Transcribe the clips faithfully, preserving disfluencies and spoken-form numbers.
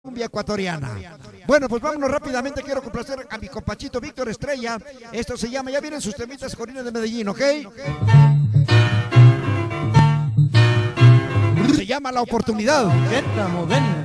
cumbia ecuatoriana. Bueno, pues vámonos rápidamente, quiero complacer a mi compachito Víctor Estrella. Esto se llama, ya vienen sus temitas Corines de Medellín, ¿ok? Se llama La Oportunidad. Guerra moderna.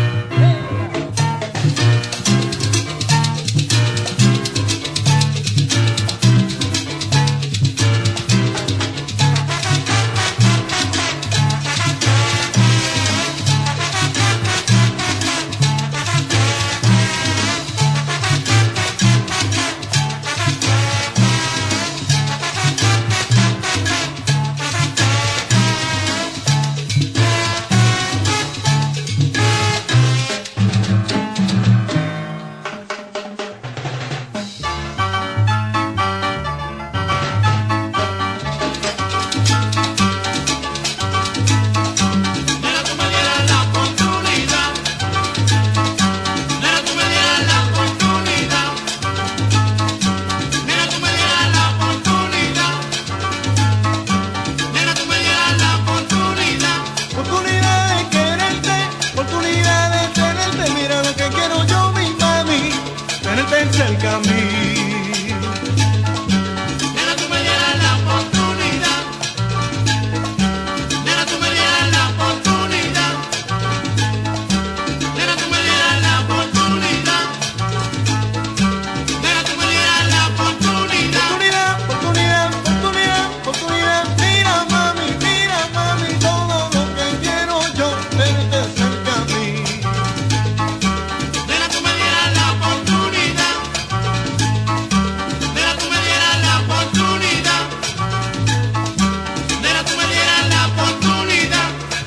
Cerca a mí. Nena, tú me dieras la oportunidad. Nena, tú me dieras la oportunidad. Nena, tú me dieras la oportunidad. Nena, tú me dieras la oportunidad. Oportunidad, oportunidad, oportunidad, oportunidad. Mira, mami, mira, mami, todo lo que quiero yo tenerte cerca a mí. Nena, tú me dieras la oportunidad. Nena, tú me dieras la oportunidad. Nena, tú me dieras la oportunidad.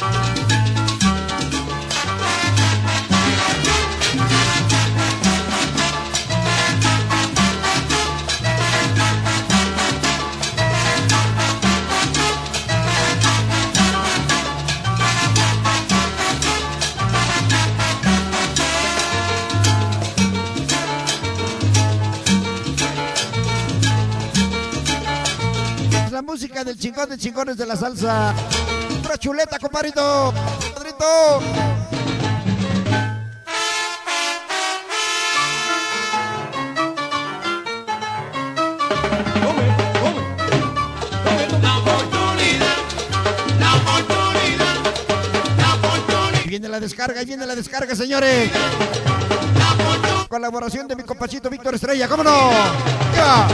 La música del chingón de chingones de la salsa. Otra chuleta, compadrito. Compadrito. La oportunidad, la oportunidad, la oportunidad. Y viene la descarga, y viene la descarga, señores. La oportunidad. Colaboración de mi compachito Víctor Estrella, ¿cómo no? ¡Ya!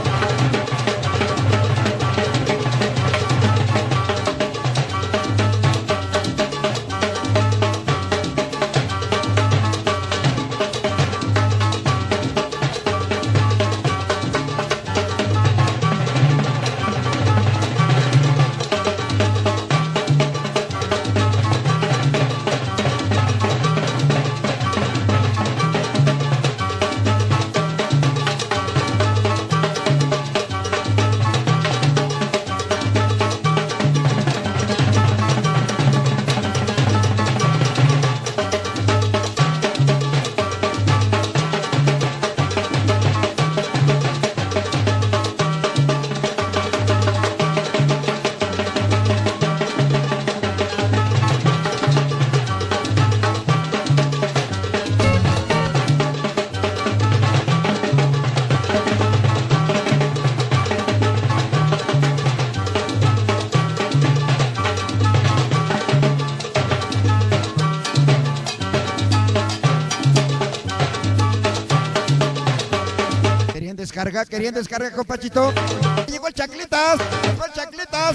Querían descarga, querían descarga, compachito. Llegó el Chanclitas, llegó el Chanclitas.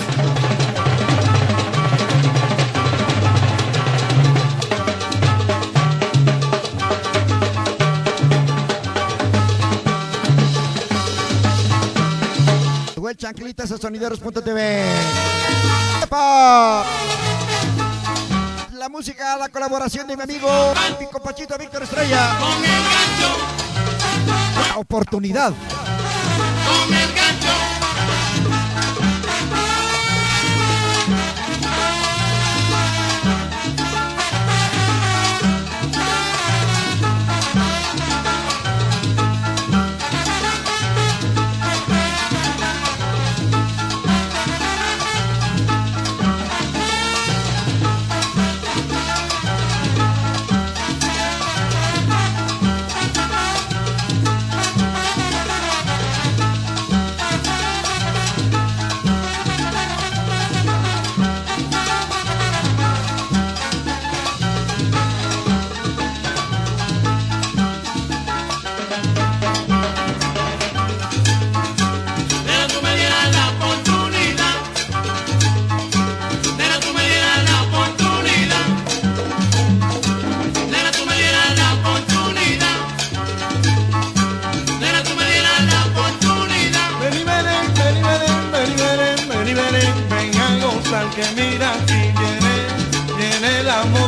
Llegó el Chanclitas a sonideros punto t v. ¡Epa! La música, la colaboración de mi amigo, mi compachito Víctor Estrella. Con el gancho, La Oportunidad. con el gancho.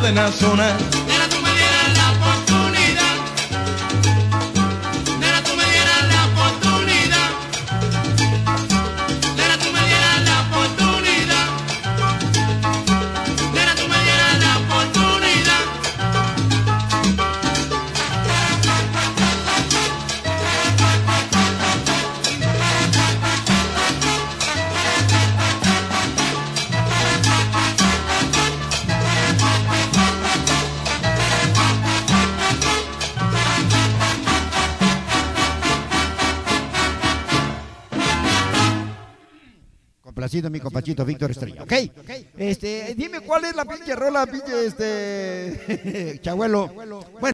de Nacional. Nena, tú me dieras la oportunidad. Nena, tú me dieras la oportunidad. Nena, tú me dieras la oportunidad. Nena, tú me dieras la oportunidad. Complacido mi compachito Víctor Estrella. Ok, este, dime cuál es la pinche rola, pinche este, Chabuelo. Bueno.